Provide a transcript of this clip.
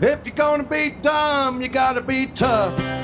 If you're gonna be dumb, you gotta be tough.